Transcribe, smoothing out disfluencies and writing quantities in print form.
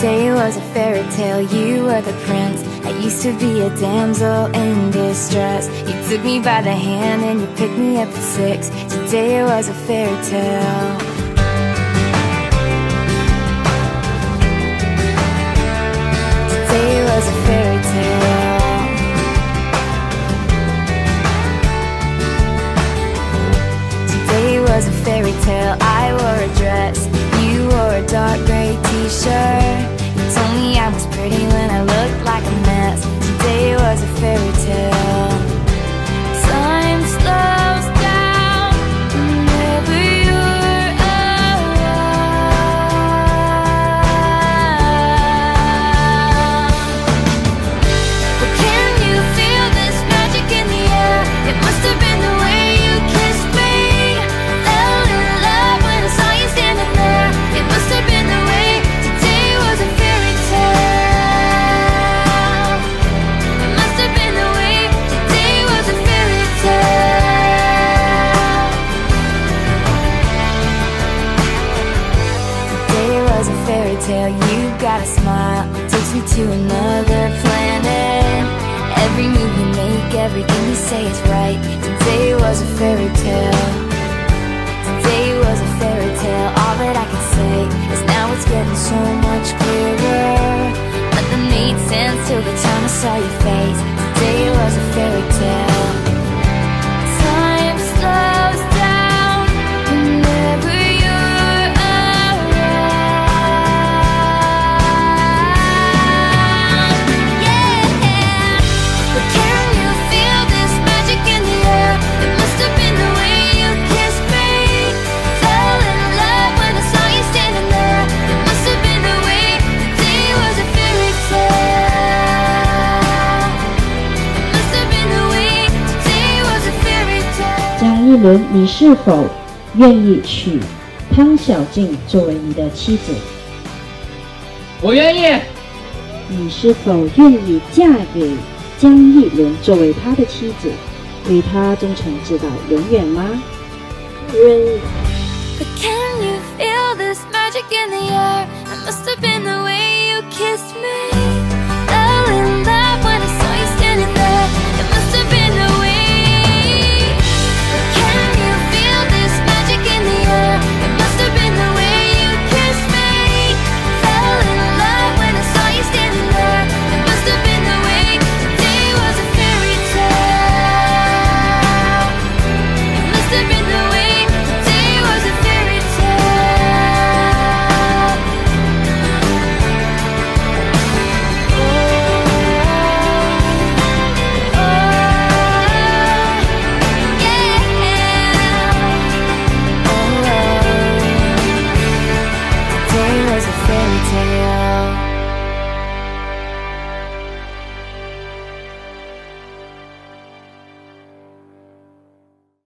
Today was a fairy tale, you were the prince. I used to be a damsel in distress. You took me by the hand and you picked me up at 6. Today was a fairy tale. Today was a fairy tale. Today was a fairy tale. I wore a dress, you wore a dark gray t-shirt. You told me I was pretty when I looked like a mess. Today was a fairy tale. Time slows down whenever you're around. But can you feel this magic in the air? It must have been the way you kissed me. Fell in love when I saw you standing there. It must have been the way. Today was a fairy tale. It must have been the way. Today was a fairy tale. Today was a fairy tale. You got a smile, takes me to another planet. Every move you make, everything you say is right. Today was a fairy tale. Today was a fairy tale. All that I can say is now it's getting so much clearer. Nothing made sense till the time I saw your face. Today was a fairy tale. Time slows down whenever you're around. Yeah. But can you feel this magic in the air? It must have been the way you kissed me. Fell in love when I saw you standing there. It must have been the way. Today was a fairy tale. It must have been the way. Today was a fairy tale. 江一伦，你是否愿意娶汤小静作为你的妻子？ 我愿意。 你是否愿意嫁给江一伦作为他的妻子，对他忠诚直到永远吗？ But can you feel